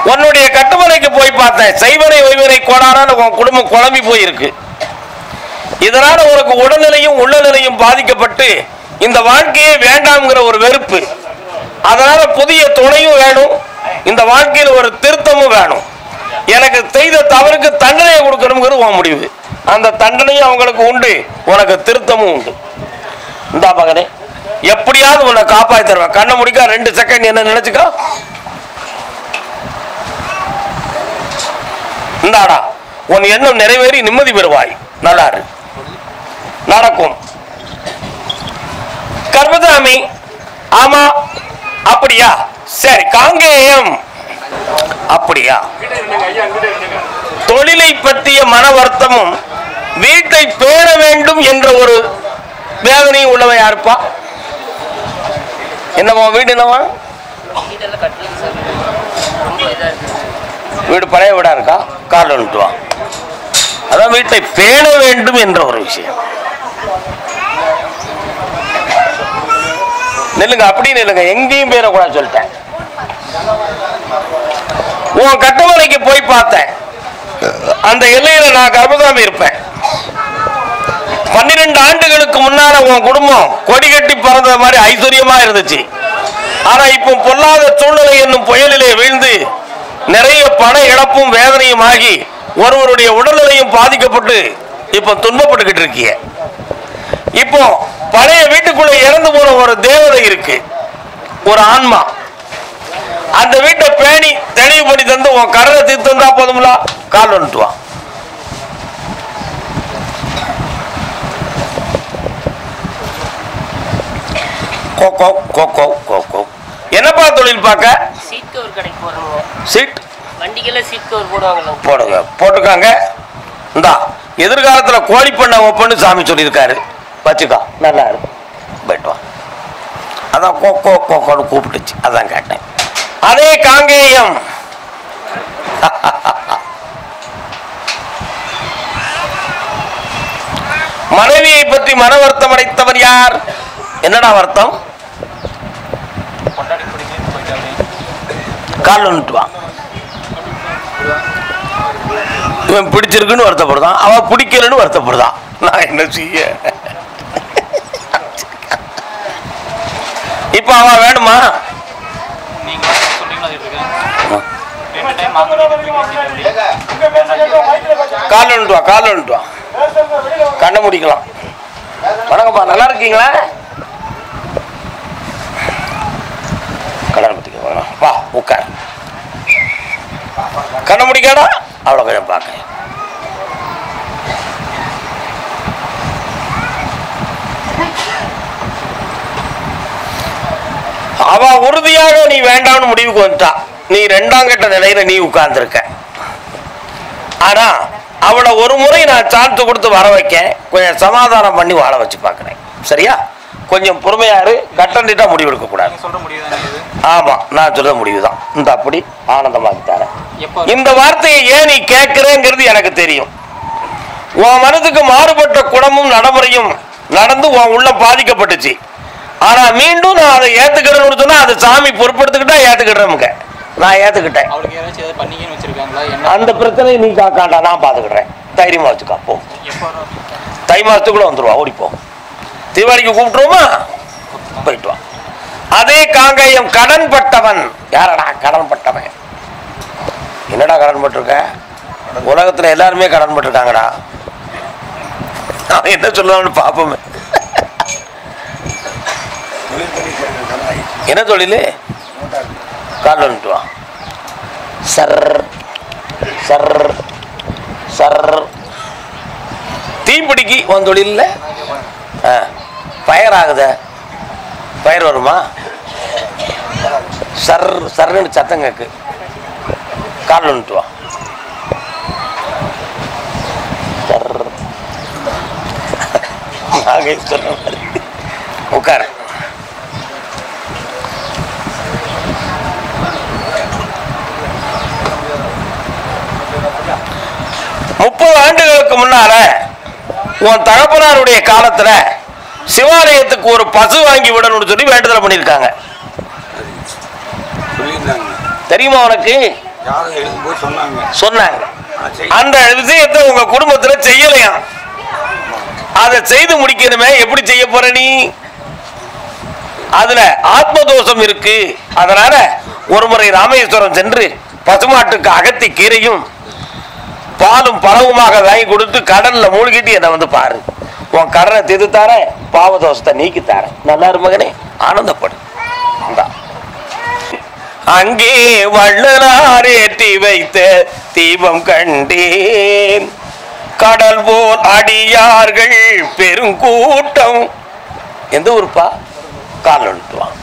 உன்னுடைய கட்டுமனைக்கு போய் பார்த்தேன். செய்வனை ஒய்வனை கோடாரான உன் குடும்பம் குழம்பி போயிருக்கு. இதனால உனக்கு உடல்நிலையும் உள்ளநிலையும் பாதிக்கப்பட்டு இந்த வாழ்க்கையே வேண்டாம்ங்கிற ஒரு வெறுப்பு. அதனால புதிய துணையும் வேணும், இந்த வாழ்க்கையில் ஒரு திருத்தமும் வேணும். எனக்கு செய்த தவறுக்கு தண்டனையை கொடுக்கணுங்கிறது உன் முடிவு. அந்த தண்டனையும் அவங்களுக்கு உண்டு, உனக்கு திருத்தமும் உண்டு. இந்த மகனே, எப்படியாவது உன்னை காப்பாற்றி தருவேன். கண்ணை முடிக்க 2 செகண்ட் என்ன நினைச்சுக்கோ. இந்தாடா உன் எண்ணம் நிறைவேறி நிம்மதி பெறுவாய். நல்லா நடக்கும். கர்மசாமி, ஆமா அப்படியா, சரி. காங்கேயம், அப்படியா. தொழிலை பற்றிய மன வருத்தமும் வீட்டை பேண வேண்டும் என்ற ஒரு வேதனையும் உள்ளவன் யாருப்பா? என்னவா வீடு? என்னவா வீடு? பழைய வீடா இருக்கா? கால் வந்துட்டுவான். அதான் வீட்டை பேண வேண்டும் என்ற ஒரு விஷயம். நெல்லுங்க, அப்படி நெல்லுங்க, எங்கேயும் பேரக்கூடாது சொல்லிட்டேன். உன் கட்டுமனைக்கு போய் பார்த்தேன். அந்த எல்லையில நான் கர்மசாமி இருப்பேன். 12 ஆண்டுகளுக்கு முன்னால உன் குடும்பம் கொடி கட்டி பறந்த மாதிரி ஐஸ்வர்யமா இருந்துச்சு. ஆனா இப்போ பொல்லாத சூழ்நிலை என்னும் புயலிலே வீழ்ந்து நிறைய பண இழப்பும் வேதனையும் ஆகி ஒருவருடைய உடல்நிலையும் பாதிக்கப்பட்டு இப்ப துன்பப்பட்டுக்கிட்டு இருக்கிய. இப்போ பழைய வீட்டுக்குள்ள இறந்து போன ஒரு தேவதை இருக்கு, ஒரு ஆன்மா. அந்த வீட்டை பேணி தெளிவு பண்ணி தந்து உன் கடலை தீர்த்து தந்தா போதும்ல. கால் வந்துட்டுவான். என்னப்பா தொழில் பார்க்க? சீட் கவர் கடைக்கு போறோம். சீட் வண்டிக்கெல்லாம் சீட் கவர் போடுவாங்கல்ல, போடுங்க, போட்டுக்காங்க. இந்தா எதிர்காலத்துல கோழி பண்ண ஒப்பன்னு சாமி சொல்லியிருக்காரு, வச்சுக்கா. நல்லா இருக்கு, போயிட்டு வா. அதான் கோன்னு கூப்பிட்டுச்சு, அதான் கேட்டேன். அதே காங்கேயம். மனைவியை பற்றி மன வருத்தம் அடைத்தவர் யார்? என்னடா வருத்தம்? கால் வந்துட்டுவான். இவன் பிடிச்சிருக்குன்னு வருத்தப்படுதான், அவன் பிடிக்கலன்னு வருத்தப்படுதான். நான் என்ன செய்ய? இப்ப அவன் வேணுமா? கால் வந்துட்டு வா, கால் வந்துட்டு வா. கண்ணை முடிக்கலாம். வணக்கம்ப்பா, நல்லா இருக்கீங்களா? கடன் பத்திக்க வா, உட்கார். கண்ணை முடிக்காடா, அவ்வளோ கொஞ்சம் பார்க்க. அவ உறுதியாக நீ வேண்டாம்னு முடிவுக்கு வந்துட்டா. நீ 2ஆம் கட்ட நிலையில நீ உட்கார்ந்துருக்க. ஆனா அவளை ஒரு முறை நான் சான்ஸ் கொடுத்து வர வைக்க, கொஞ்சம் சமாதானம் பண்ணி வாழ வச்சு பார்க்கிறேன். சரியா? கொஞ்சம் பொறுமையாரு, கட்டண்டிட்டா முடிவு எடுக்க கூடாது. ஆமா, நான் சொல்ற முடிவுதான். இந்த அப்படி ஆனந்தமாக்கி தரேன். இந்த வார்த்தையை ஏன் நீ கேட்கிறேங்கிறது எனக்கு தெரியும். உன் மனதுக்கு மாறுபட்ட குணமும் நடைமுறையும் நடந்து உன் உள்ள பாதிக்கப்பட்டுச்சு. ஆனா மீண்டும் நான் அதை ஏத்துக்கிறேன்னு சொன்னா அது சாமி பொறுப்படுத்திக்கிட்டா ஏத்துக்கிடுறேன். நான் ஏத்துக்கிட்டேன். அந்த பிரச்சனையை நீ காக்காண்டா, நான் பாத்துக்கிடுறேன். தைரியமா வச்சுக்கா. போ, தை மாசத்துக்குள்ள வந்துருவா. ஓடிப்போ. தீபாவளிக்கு கூப்பிட்டுருவோமா? போயிட்டு வா. அதே காங்கேயம். கடன் பட்டவன். யாரடா கடன் பட்டவன்? என்னடா கடன் பட்டிருக்க? உலகத்துல எல்லாருமே கடன் பட்டிருக்காங்கடா. அவன் என்ன சொல்லுவான்னு பாப்போமே. என்ன தொழில்? கால் வந்துட்டுவான். சர் சர் சர். தீப்பிடிக்கு உன் தொழில் ஃபயர் ஆகுத. ஃபயர் வருமா? சர் சர்ன்னு சத்தம் கேக்கு. கால் வந்துட்டுவான். சர். சொன்ன மாதிரி உட்கார. ஆண்டுகளுக்கு முன்னால உன் தகப்பனாருடைய காலத்துல சிவாலயத்துக்கு ஒரு பசு வாங்கி விடணும்னு சொல்லி வேண்டுதல் பண்ணியிருக்காங்க. தெரியுமா உனக்கு? சொன்னாங்க. அந்த விஷயத்தை உங்க குடும்பத்துல செய்யலையா? அதை செய்து முடிக்கணுமே, எப்படி செய்ய போற நீ? அதுல ஆத்ம தோஷம் இருக்கு. அதனால ஒரு முறை ராமேஸ்வரம் சென்று பசுமாட்டுக்கு அகத்தி கீரையும் பாலும் பழவுமாக வாங்கி கொடுத்து கடல்ல மூழ்கிட்டு என்ன வந்து பாரு, உன் கடனை தீர்த்து தாரேன், பாவதோஷத்தை நீக்கி தாரேன், நல்லா இரு மகனே, ஆனந்தப்படு. அங்கே வள்ளலார் ஏற்றி வைத்த தீபம் கண்டேன், கடல் போல் அடியார்கள் பெருங்கூட்டம். எந்த ஊருப்பா? காலனுட்டுவான்.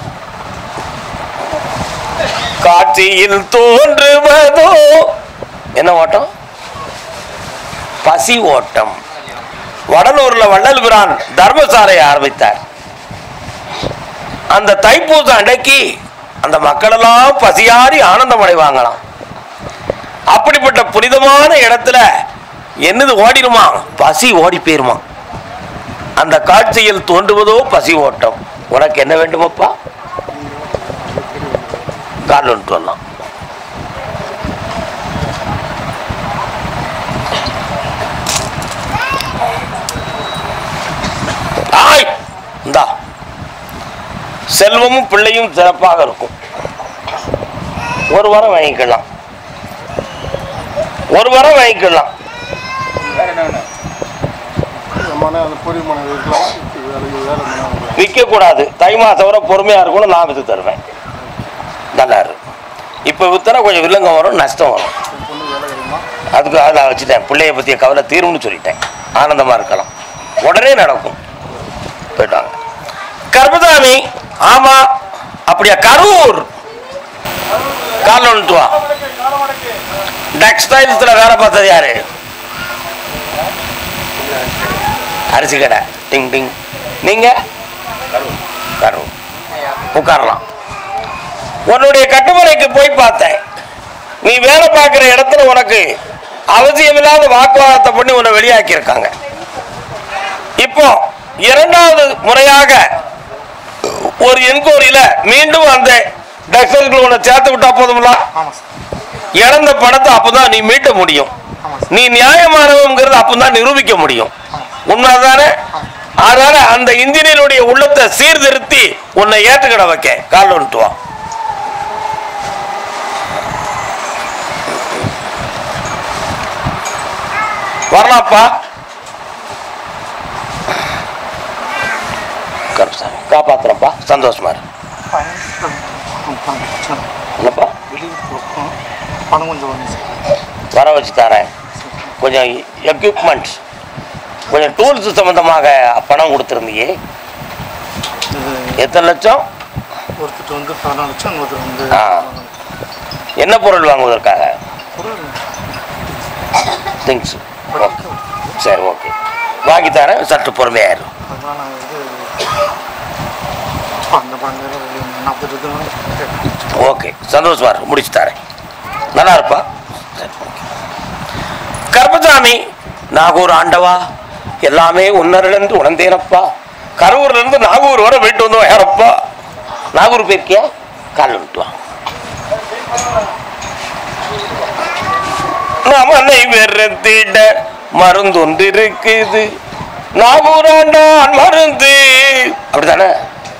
காட்சியில் தோன்றுவதோ என்ன ஓட்டம்? பசி ஓட்டம். வடலூர்ல வள்ளல் பிரான் தர்மசாலையை ஆரம்பித்தார். அந்த தைப்பூசம் அன்னைக்கு அந்த மக்கள் எல்லாம் பசியாரி ஆனந்தம் அடைவாங்களாம். அப்படிப்பட்ட புனிதமான இடத்துல என்னது ஓடிடுமா? பசி ஓடி போயிருமா. அந்த காட்சியில் தோன்றுவதோ பசி ஓட்டம். உனக்கு என்ன வேண்டுமப்பா? கால் ஒன்று வரலாம். இந்தா செல்வமும் பிள்ளையும் சிறப்பாக இருக்கும். ஒரு வாரம் வாங்கிக்கலாம், ஒரு வாரம் வாங்கிக்கலாம். விற்க கூடாது. தை மாசம் வரை பொறுமையா இருக்கணும். நான் வித்து தருவேன். நல்லா இருக்கு. இப்ப வித்தனா கொஞ்சம் வில்லங்கம் வரும், நஷ்டம் வரும். அதுக்கு நான் வச்சுட்டேன். பிள்ளைய பத்திய கவலை தீரும்னு சொல்லிட்டேன். ஆனந்தமா இருக்கலாம். உடனே நடக்கும். போயிட்டாங்க. கர்மசாமி. ஆமா அப்படியா? கரூர் காலனுட்டுவா. டெக்ஸ்டைல்ஸ்ல வேலை பார்த்தது யாரு? அரிசி கடை. டிங் டிங். நீங்க? கரூர். உட்காரலாம். உன்னுடைய கட்டுமனைக்கு போய் பார்த்தேன். நீ வேலை பார்க்கிற இடத்துல உனக்கு அவசியமில்லாத வாக்குவாதத்தை பண்ணி உன்னை வெளியாக்கி இருக்காங்க. இப்போ இரண்டாவது முறையாக ஒரு என்கொயரியில மீண்டும் அந்த டெக்ஸ்டைல்கள் உன்னை சேர்த்து விட்டா போதும்ல. இழந்த பணத்தை அப்பதான் நீ மீட்ட முடியும். நீ நியாயமானவங்கிறது அப்பதான் நிரூபிக்க முடியும். உண்மைதானே? அதனால அந்த இன்ஜினியருடைய உள்ளத்தை சீர்திருத்தி உன்னை ஏற்றுக்கிட வைக்க கால் வந்துட்டு வா. வரலாப்பா. காப்பாத்துறப்பா. சந்தோஷமா இரு. என்னப்பா? வர வச்சு தரேன். கொஞ்சம் எக்யூப்மெண்ட்ஸ், கொஞ்சம் டூல்ஸ் சம்பந்தமாக பணம் கொடுத்துருந்தீங்க. எத்தனை லட்சம்? ஒருத்தர் வந்து 14 லட்சம், ஒருத்தர் வந்து என்ன பொருள் வாங்குவதற்காக? திங்ஸ். சரி, ஓகே, வாங்கி தரேன். சற்று பொறுமையாயிரும். ஓகே, சந்தோஷமா இருக்கு. முடிச்சு தரேன். நல்லா இருப்பா. கர்மசாமி. நாகூர் ஆண்டவா, எல்லாமே உன்னரிலிருந்து உணர்ந்தேனப்பா. கரூர்ல இருந்து நாகூர் வரை போயிட்டு வந்தோம். யாரப்பா? நாகூர் போயிருக்கியா? கால் விட்டு வா. நமனை வெறுத்திட மருந்தொன்று இருக்குது, நாகூராண்டான் மருந்து. அப்படித்தானே?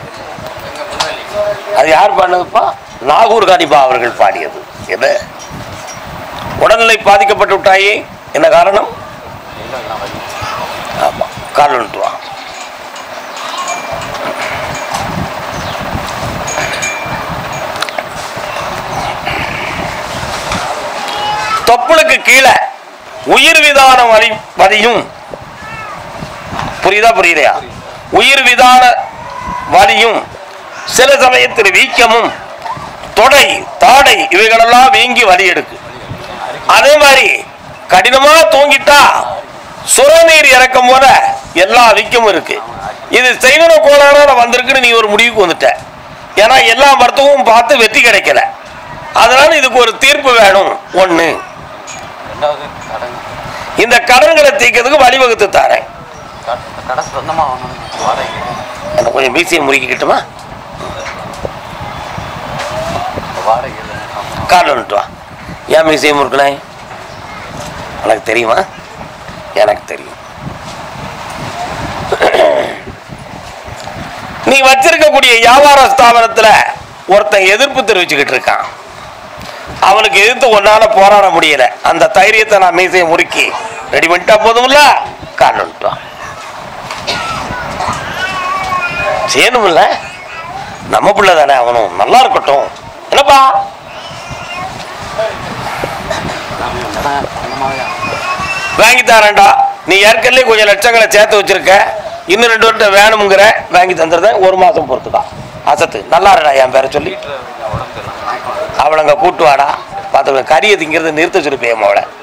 அது யார் பாடினதுப்பா? நாகூர் காணிப்பா அவர்கள் பாடியது. எது? உடல்நிலை பாதிக்கப்பட்டு விட்டாயே, என்ன காரணம்? ஆமா, கால் வந்துட்டு வா. தொப்புளுக்கு கீழே உயிர் விதான வலியும், புரியுதா புரியலையா? உயிர் விதான வலியும், சில சமயத்தில் வீக்கமும், தொடை தாடை இவைகளெல்லாம் வீங்கி வலி எடுக்கு. அதே மாதிரி கடினமா தூங்கிட்டா சுரநீர் இறக்கும் போல எல்லா வீக்கமும் இருக்கு. இது செய்வன கோளாறால வந்திருக்குன்னு நீ ஒரு முடிவுக்கு வந்துட்ட. ஏன்னா எல்லா மருத்துவமும் பார்த்து வெற்றி கிடைக்கல. அதனால இதுக்கு ஒரு தீர்ப்பு வேணும். ஒண்ணு, இந்த கடன்களை தீர்க்கிறதுக்கு வழிவகுத்து தாரேன். கொஞ்சம் பிசியை முறுக்கிக்கிட்டுமா? கால் வந்துட்டு வா. ஏன் மீசையை முறுக்கினேன் உனக்கு தெரியுமா? எனக்கு தெரியும். நீ வச்சிருக்கக்கூடிய வியாபார ஸ்தாபனத்துல ஒருத்தன் எதிர்ப்பு தெரிவிச்சுக்கிட்டு இருக்கான். அவனுக்கு எதிர்த்து ஒன்னால போராட முடியல. அந்த தைரியத்தை நான் மீசையை முறுக்கி ரெடி பண்ணிட்டா போதும்ல, காரணம் செய்யணும்ல. நம்ம பிள்ளை தானே, அவனும் நல்லா இருக்கட்டும். என்னப்பா வாங்கி தரேன்டா. நீ ஏற்கனவே கொஞ்சம் லட்சங்களை சேர்த்து வச்சிருக்க, இன்னும் 2 வருஷம் வேணுங்கிற, வாங்கி தந்துருந்தேன். 1 மாசம் பொறுத்துக்கா. அசத்து நல்லா இருடா என் பேரை சொல்லி அவளங்க கூட்டு வாடா. பார்த்துக்க கறியை திங்கிறத நிறுத்த சொல்லி பேயும் அவளை.